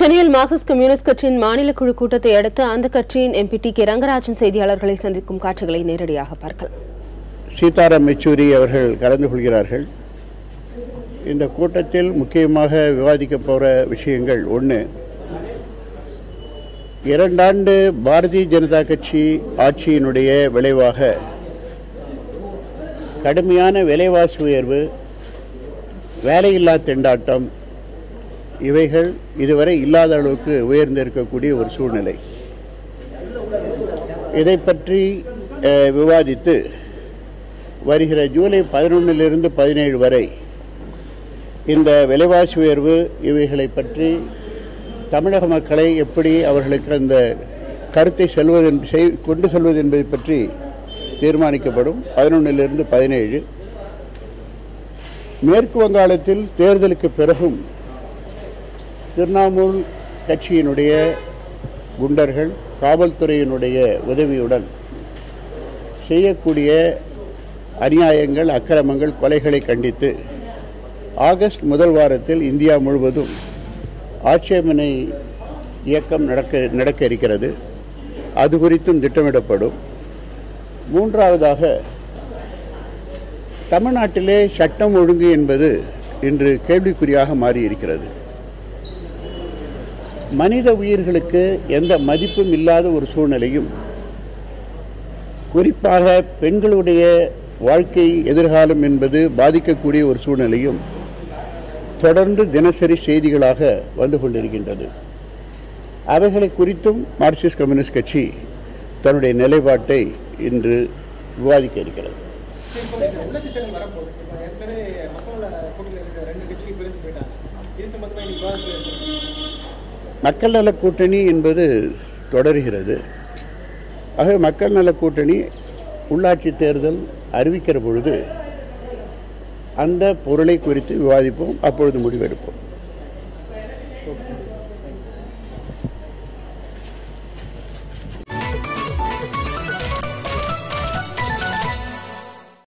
சென்னையில் Marxist communist கட்சியின் மாநில குழு கூட்டத்தை அடுத்து அந்த கட்சியின் எம்பி ரங்கராஜன் செய்தியாளர்களை சந்திக்கும் காட்சிகளை நேரடியாக பார்க்கலாம். சீதாராம் யெச்சூரி அவர்கள் கலந்து கொள்கிறார்கள். இந்த கூட்டத்தில் முக்கியமாக விவாதிக்க போகிற விஷயங்கள் ஒன்று, 2 ஆண்டு பாரதிய ஜனதா கட்சி ஆட்சியினுடைய விளைவாக கடுமையான விலைவாசி உயர்வு, வேலையில்லா திண்டாட்டம், இவைகள் இதுவரை இல்லாத அளவுக்கு உயர்ந்திருக்கக்கூடிய ஒரு சூழ்நிலை. இதை பற்றி விவாதித்து வருகிற ஜூலை 11 - 17 வரை இந்த விலைவாசி உயர்வு இவைகளை பற்றி தமிழக மக்களை எப்படி அவர்களுக்கு அந்த கருத்தை கொண்டு செல்வது என்பதை பற்றி தீர்மானிக்கப்படும். 11 - 17 மேற்கு வங்காளத்தில் தேர்தலுக்கு பிறகும் திரிணாமுல் கட்சியினுடைய குண்டர்கள் காவல்துறையினுடைய உதவியுடன் செய்யக்கூடிய அநியாயங்கள், அக்கிரமங்கள், கொலைகளை கண்டித்து ஆகஸ்ட் முதல் வாரத்தில் இந்தியா முழுவதும் ஆட்சேபனை இயக்கம் நடக்க இருக்கிறது. அது குறித்தும் திட்டமிடப்படும். 3ஆவதாக, தமிழ்நாட்டிலே சட்டம் ஒழுங்கு என்பது இன்று கேள்விக்குறியாக மாறியிருக்கிறது. மனித உயிர்களுக்கு எந்த மதிப்பும் இல்லாத ஒரு சூழ்நிலையும், குறிப்பாக பெண்களுடைய வாழ்க்கை எதிர்காலம் என்பது பாதிக்கக்கூடிய ஒரு சூழ்நிலையும் தொடர்ந்து தினசரி செய்திகளாக வந்து கொண்டிருக்கின்றது. அவைகளை குறித்தும் மார்க்சிஸ்ட் கம்யூனிஸ்ட் கட்சி தன்னுடைய நிலைப்பாட்டை இன்று விவாதிக்க இருக்கிறது. மக்கள் நல கூட்டணி என்பது தொடர்கிறது. ஆகவே மக்கள் நல கூட்டணி உள்ளாட்சி தேர்தல் அறிவிக்கிற பொழுது அந்த பொருளை குறித்து விவாதிப்போம், அப்பொழுது முடிவெடுப்போம்.